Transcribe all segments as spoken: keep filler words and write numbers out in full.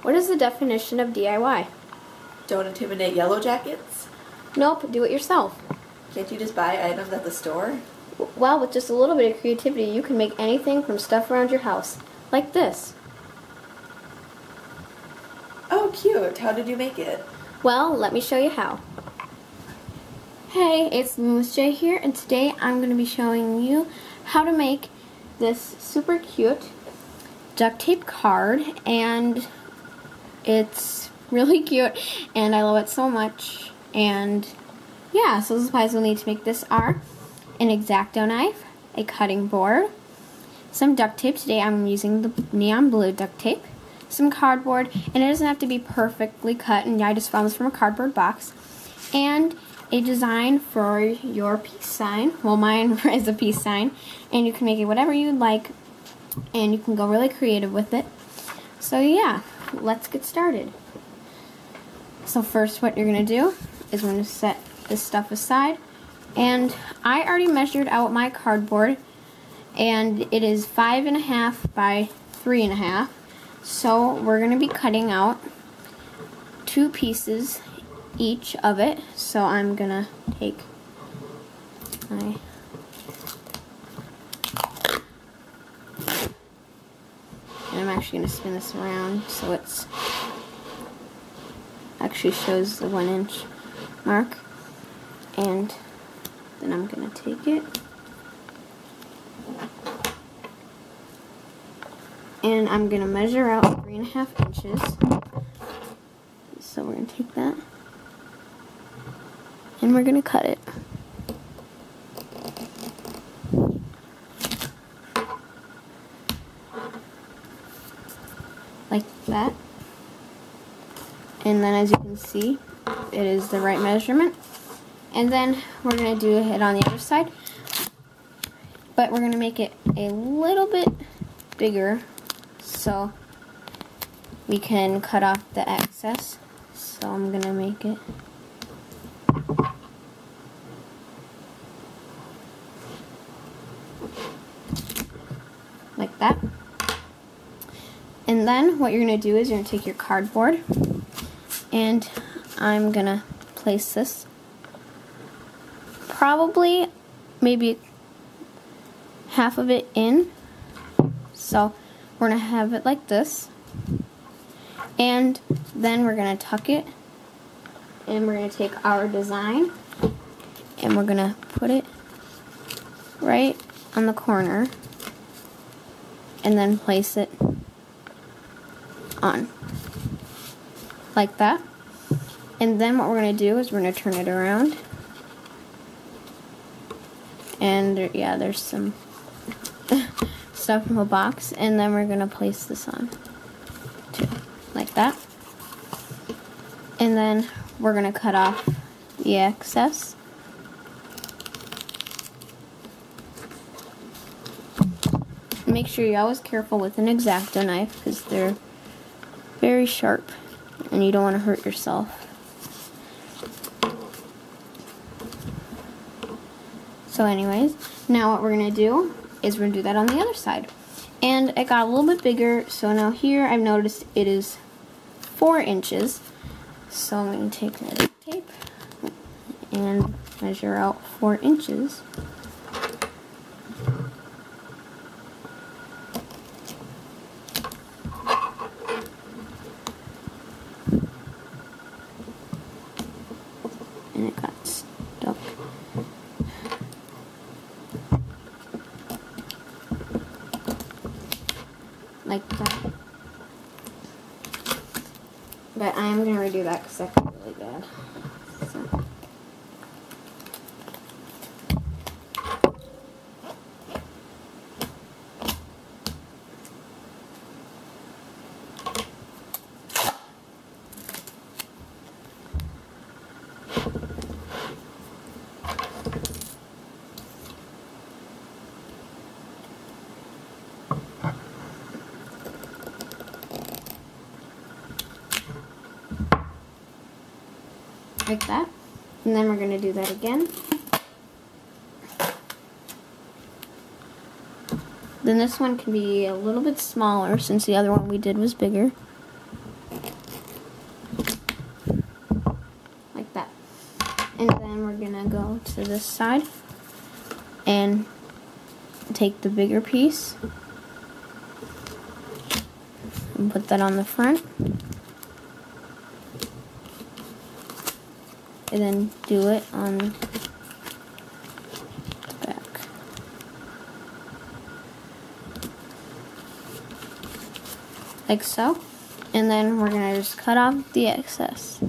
What is the definition of D I Y? Don't intimidate yellow jackets? Nope, do it yourself. Can't you just buy items at the store? Well, with just a little bit of creativity, you can make anything from stuff around your house. Like this. Oh, cute. How did you make it? Well, let me show you how. Hey, it's Miss J here, and today I'm going to be showing you how to make this super cute duct tape card, and it's really cute, and I love it so much. And yeah, so the supplies we'll need to make this are an X-Acto knife, a cutting board, some duct tape. Today I'm using the neon blue duct tape, some cardboard, and it doesn't have to be perfectly cut, and I just found this from a cardboard box, and a design for your peace sign. Well, mine is a peace sign, and you can make it whatever you'd like, and you can go really creative with it. So yeah, let's get started. So first, what you're going to do is we're going to set this stuff aside, and I already measured out my cardboard, and it is five and a half by three and a half. So we're going to be cutting out two pieces each of it. So I'm going to take my and I'm actually going to spin this around so it's actually shows the one inch mark, and then I'm going to take it and I'm going to measure out three and a half inches. So we're going to take that and we're going to cut it. Like that. And then as you can see, it is the right measurement. And then we're going to do it on the other side. But we're going to make it a little bit bigger so we can cut off the excess. So I'm going to make it like that. And then what you're going to do is you're going to take your cardboard, and I'm going to place this probably maybe half of it in. So we're going to have it like this. And then we're going to tuck it, and we're going to take our design and we're going to put it right on the corner and then place it on like that. And then what we're going to do is we're going to turn it around, and there, yeah, there's some stuff in the box, and then we're going to place this on too, like that. And then we're going to cut off the excess. Make sure you're always careful with an X-Acto knife because they're very sharp and you don't want to hurt yourself. So anyways, now what we're going to do is we're going to do that on the other side. And it got a little bit bigger, so now here I've noticed it is four inches. So I'm going to take my duct tape and measure out four inches. And it got stuck. Like that. But I am going to redo that because that got really bad. So. Like that. And then we're going to do that again. Then this one can be a little bit smaller since the other one we did was bigger. And then we're gonna go to this side and take the bigger piece and put that on the front. And then do it on the back. Like so. And then we're gonna just cut off the excess.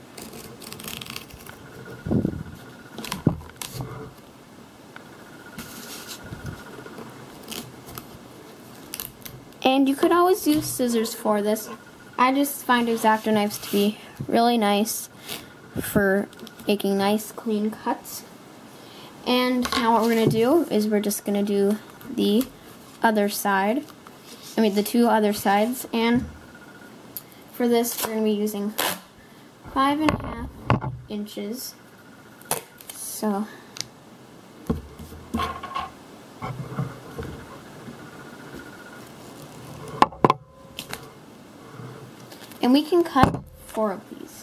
And you could always use scissors for this. I just find X-Acto knives to be really nice for making nice clean cuts. And now what we're going to do is we're just going to do the other side. I mean the two other sides. And for this we're going to be using five and a half inches. So and we can cut four of these.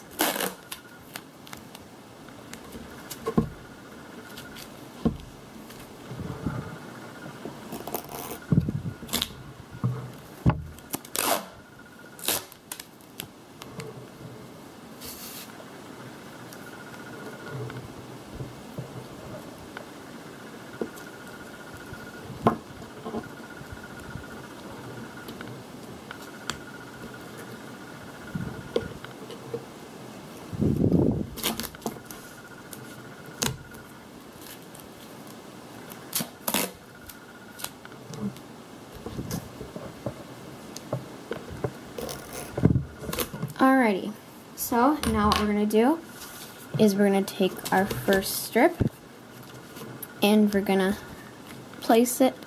Alrighty, so now what we're going to do is we're going to take our first strip and we're going to place it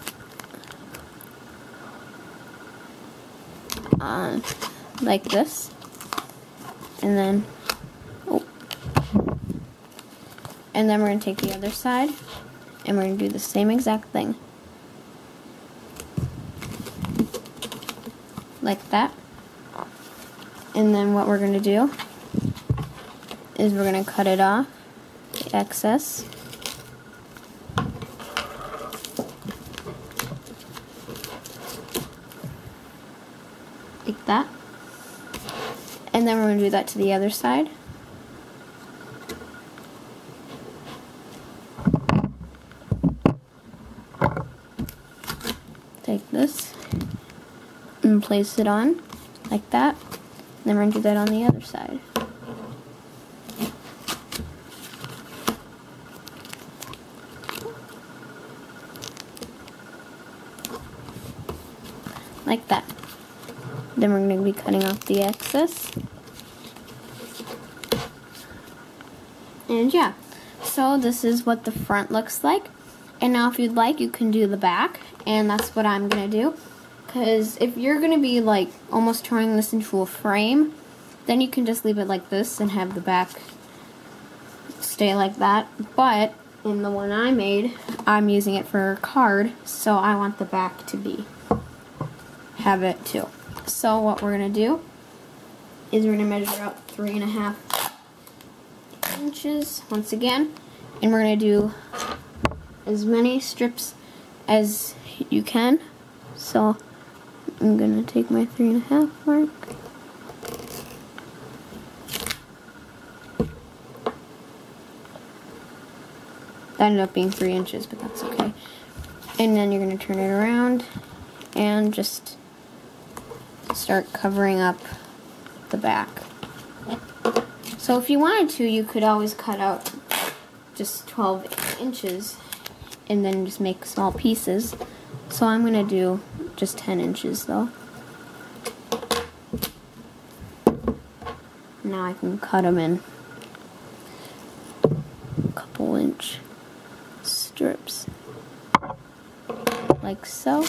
on like this, and then oh, and then we're going to take the other side and we're going to do the same exact thing like that. And then what we're going to do is we're going to cut it off, the excess. Like that. And then we're going to do that to the other side. Take this and place it on like that. Then we're going to do that on the other side. Like that. Then we're going to be cutting off the excess. And yeah, so this is what the front looks like. And now if you'd like, you can do the back. And that's what I'm going to do. Because if you're going to be like almost turning this into a frame, then you can just leave it like this and have the back stay like that. But in the one I made, I'm using it for a card, so I want the back to be have it too. So what we're going to do is we're going to measure out three and a half inches once again, and we're going to do as many strips as you can. So I'm going to take my three and a half mark. That ended up being three inches, but that's okay. And then you're going to turn it around and just start covering up the back. So if you wanted to, you could always cut out just twelve inches and then just make small pieces. So I'm going to do just ten inches though. Now I can cut them in a couple inch strips like so.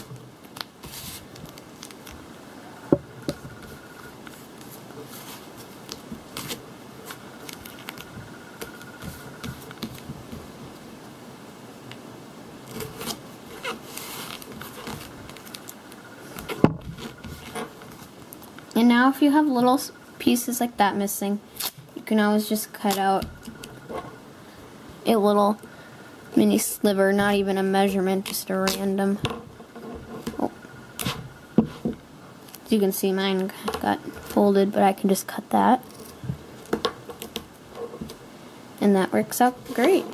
And now if you have little pieces like that missing, you can always just cut out a little mini sliver, not even a measurement, just a random. Oh. As you can see, mine got folded, but I can just cut that. And that works out great.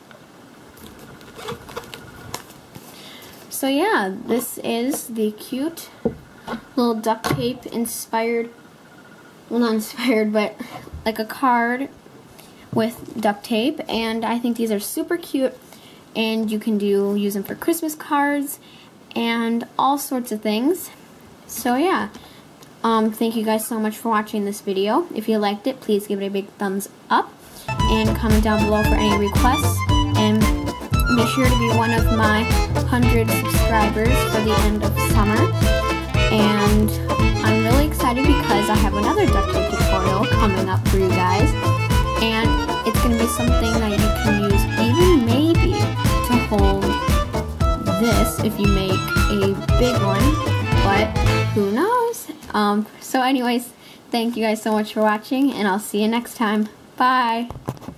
So yeah, this is the cute little duct tape inspired, well not inspired, but like a card with duct tape, and I think these are super cute, and you can do use them for Christmas cards and all sorts of things. So yeah, um, thank you guys so much for watching this video. If you liked it, please give it a big thumbs up and comment down below for any requests, and be sure to be one of my one hundred subscribers for the end of summer. And I'm really excited because I have another duct tape tutorial coming up for you guys, and it's going to be something that you can use even maybe to hold this if you make a big one, but who knows. Um, so anyways, thank you guys so much for watching, and I'll see you next time. Bye!